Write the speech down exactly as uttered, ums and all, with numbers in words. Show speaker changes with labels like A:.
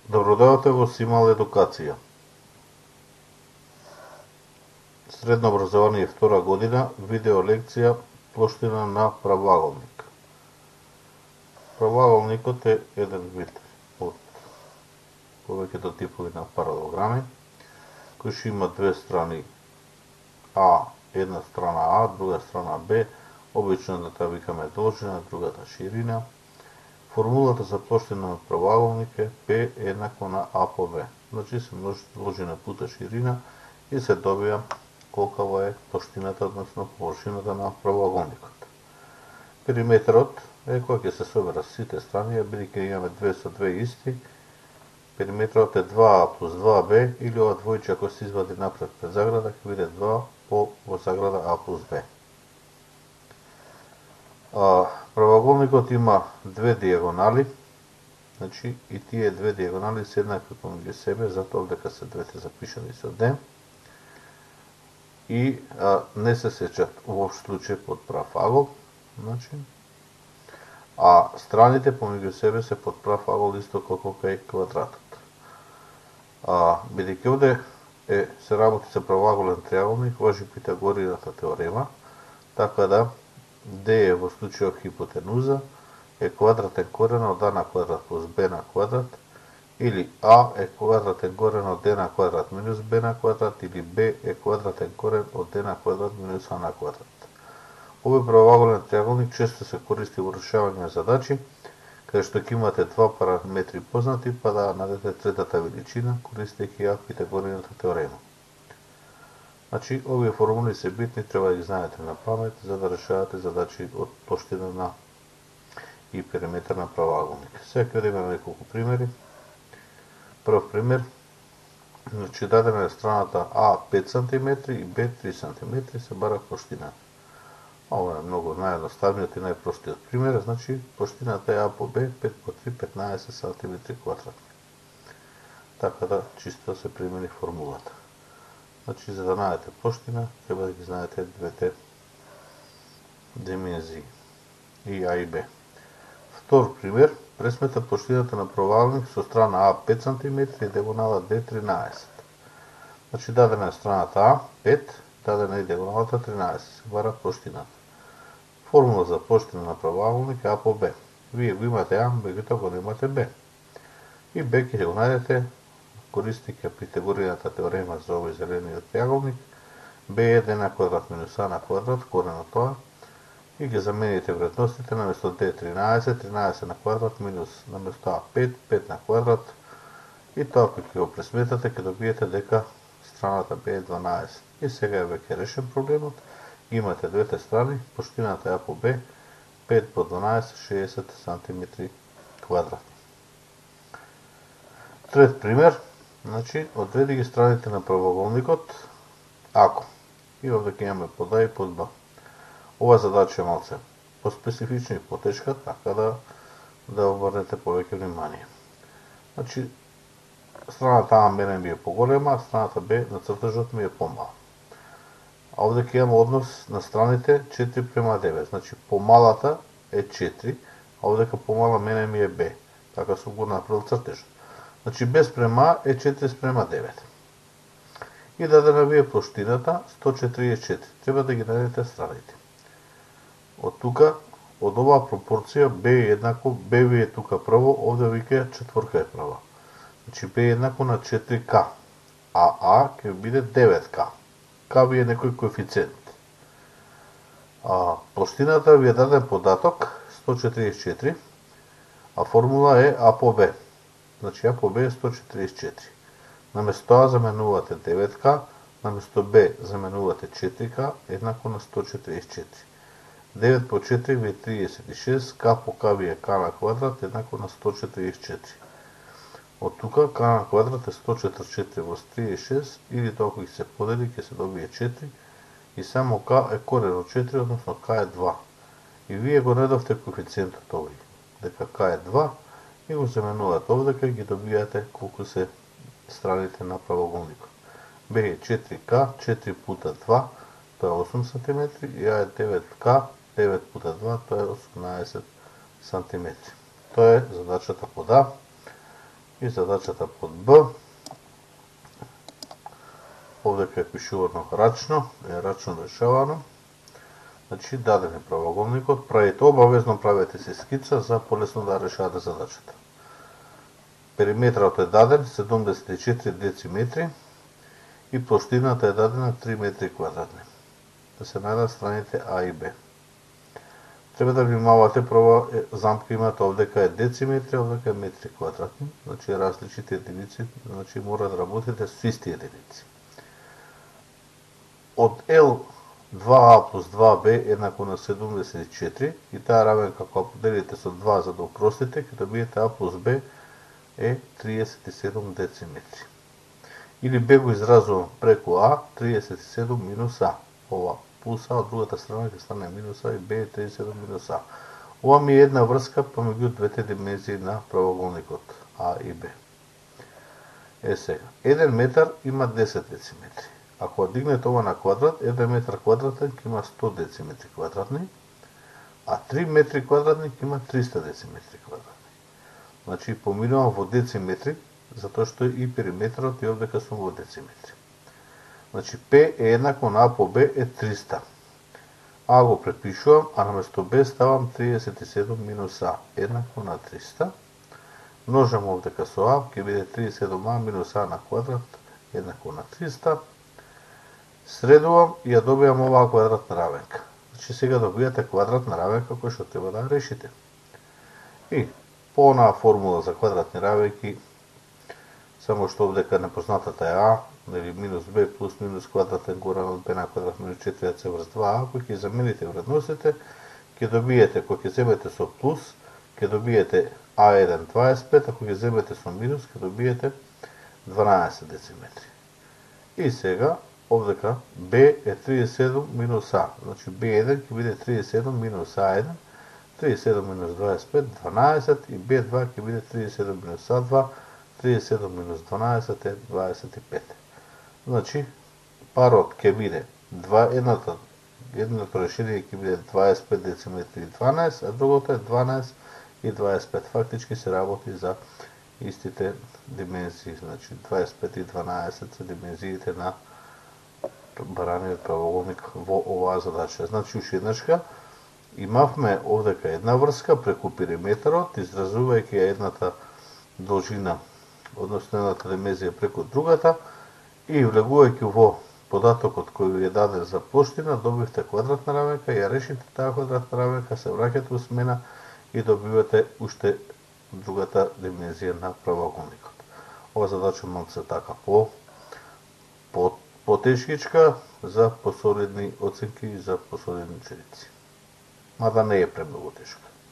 A: Добродојавте во Симал едукација. Средно образование втора година, видео лекција плоштина на правоаголник. Правоаголникот е еден вид од повеќето типови на паралелограми, кој што има две страни А, една страна А, друга страна Б, обично да та викаме должина, другата ширина. Формулата за плоштина на правоаголник е P еднакво на А по B. Значи се множи должина пута ширина и се добија колкава е плоштината, односно површината на правоаголникот. Периметрот е кога ќе се соберат сите страни, бидејќи имаме две со две исти, периметрот е два А плюс два Б, или ова двојче ако се извади напред пред заграда, ќе биде два по во заграда А плюс Б. А, правоаголникот има две диагонали, значи и тие две диагонали се еднакви помеѓу себе, затоа дека се двете запишани со Д, и а, не се сечат во општ случај под прав агол, значи, а страните помеѓу себе се под прав агол исто колку кај квадратот. А, бидејќи овде е, се работи со правоаголен триаголник, важи Питагоријата теорема, така да D е во случајот хипотенуза, е квадратен корен од А на квадрат плюс Б на квадрат, или А е квадратен корен од D на квадрат минус Б на квадрат, или Б е квадратен корен од D на квадрат минус А на квадрат. Овој правоаголен триаголник често се користи во решавање на задачи, каде што ќе имате два параметри познати, па да најдете третата величина, користејќи ја Питагоријата теорема. Значи, овие формули се битни, треба да ги знаете на памет, за да решавате задачи од плоштина на и периметар на правоаголник. Сега ќе имаме неколку примери. Прв пример, значи дадена е страната А пет сантиметри и Б три сантиметри, се бара плоштината. Ова е многу наједноставниот и најпростиот пример, значи плоштината е А по Б пет по три петнаесет сантиметри квадратни. Така да чисто се примени формулата. Значи, за да најдете плоштина, треба да ги знаете двете димензии, и А и Б. Втор пример, пресмета плоштината на правоаголник со страна А пет сантиметри и диагонала Д тринаесет. Значи, дадена е страната А пет, дадена е диагоналата тринаесет, се бара плоштината. Формула за плоштина на правоаголник е А по Б. Вие го имате А, меѓутоа го немате Б. И Б ќе го најдете користејќи Питагоријата теорема за овој зелениот триаголник. Б еден на квадрат минус А на квадрат, корен од тоа, и ги замените вредностите, наместо Д тринаесет, тринаесет на квадрат минус наместо А пет, пет на квадрат, и тоа кога ќе го пресметате, ќе добиете дека страната Б е дванаесет. И сега е веќе решен проблемот. Имате двете страни, плоштината е А по Б, пет по дванаесет, шеесет сантиметри квадратни. Трет пример, значи, одреди ги страните на правоаголникот, ако. И овде ќе имаме под А и под Б. Ова задача е малце поспецифична и потешка, така да да обрнете повеќе внимание. Значи, страната А мене ми е поголема, а страната Б на цртежот ми е помала. А овде ќе имаме однос на страните четири према девет. Значи, помалата е четири, а овдека помала мене ми е Б. Така сум го направил цртежот. Значи, Б спрема А е четири спрема девет. И дадена ви е плоштината сто четиридесет и четири. Треба да ги најдете страните. Од тука, од оваа пропорција, Б е еднакво, Б ви е тука прво, овде вика четворка е прва. Значи, Б е еднакво на четири К, а А ќе биде девет К. К ви е некој коефициент. А, плоштината ви е даден податок, сто четиридесет и четири, а формула е А по Б. Значи, А по Б е сто четиридесет и четири. Наместо А заменувате девет К, наместо Б заменувате четири К, еднакво на сто четиридесет и четири. девет по четири ви е триесет и шест, К по К ви е К на квадрат, еднакво на сто четиридесет и четири. Од тука, К на квадрат е сто четиридесет и четири во триесет и шест, или толку ќе се подели, ќе се добие четири, и само К е корен од четири, односно К е два. И вие го најдовте коефициентот овој, дека К е два, и го заменувате овдека и ги добијате колку се страните на правоаголникот. Б е четири К, четири пута два, тоа е осум сантиметри, и А е девет К, девет пута два, тоа е осумнаесет сантиметри. Тоа е задачата под А. И задачата под Б. Овдека е пишувано рачно, е рачно решавано. Значи, даден е правоаголникот, правите обавезно, правете си скица за полесно да решавате задачата. Периметрот е даден седумдесет и четири дециметри и плоштината е дадена три метри квадратни. Да се најдат страните А и Б. Треба да внимавате, прва замка имате овдека е дециметри, овдека е метри квадратни, значи различните единици, значи мора да работите со исти единици. Од L два А плюс два Б еднакво на седумдесет и четири и таа равенка кога поделите со два за да упростите, ќе добиете А плюс Б е триесет и седум дециметри. Или Б го изразувам преку А, триесет и седум минус А. Ова плюс А од другата страна ќе стане минус А и Б е триесет и седум минус А. Ова ми е една врска помеѓу двете димензии на правоаголникот А и Б. Е сега, еден метар има десет дециметри. Ако дигнете ова на квадрат, еден метар квадратен ќе има сто дециметри квадратни, а три метри квадратни ќе има триста дециметри квадратни. Значи, поминувам во дециметри, затоа што и периметрот и овдека сум во дециметри. Значи, П е еднакво на А по Б е триста. А го препишувам, а наместо Б ставам триесет и седум минус А, еднакво на триста. Множам овдека со А, ќе биде триесет и седум А минус А на квадрат, еднакво на триста. Средувам и ја добијам оваа квадратна равенка. Значи, сега добијате квадратна равенка која што треба да решите. И по онаа формула за квадратни равенки, само што овдека непознатата е А, или минус Б плюс минус квадратен горан од Б на квадрат минус четири С врз два А, кој ќе замените вредностите, ќе добиете, кој ќе земете со плюс, ќе добиете А еден дваесет и пет, ако ќе земете со минус, ќе добиете дванаесет дециметри. И сега, овдека Б е триесет и седум минус А, значи Б еден ќе биде триесет и седум минус А еден, триесет и седум минус дваесет и пет, дванаесет и Б два ќе биде триесет и седум минус А два, триесет и седум минус дванаесет е дваесет и пет. Значи, парот ќе биде едната, едното решение ќе биде дваесет и пет дециметри и дванаесет, а другото е дванаесет и дваесет и пет. Фактички се работи за истите димензии, значи дваесет и пет и дванаесет се димензиите на бараниот правоаголник во оваа задача. Значи, уште еднашка, имавме овдека една врска преку периметрот, изразувајќи едната должина, односно едната димензија преку другата, и влегувајќи во податокот кој ви е даден за плоштина, добивте квадратна равенка, ја решите таа квадратна равенка, се враќате у смена и добивате уште другата димензија на правоаголникот. Ова задача малце така по, по потешкичка за посолидни оценки и за посолидни ученици. Мада не е премногу тешка.